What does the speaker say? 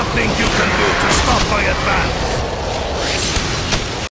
think you can do to stop my advance?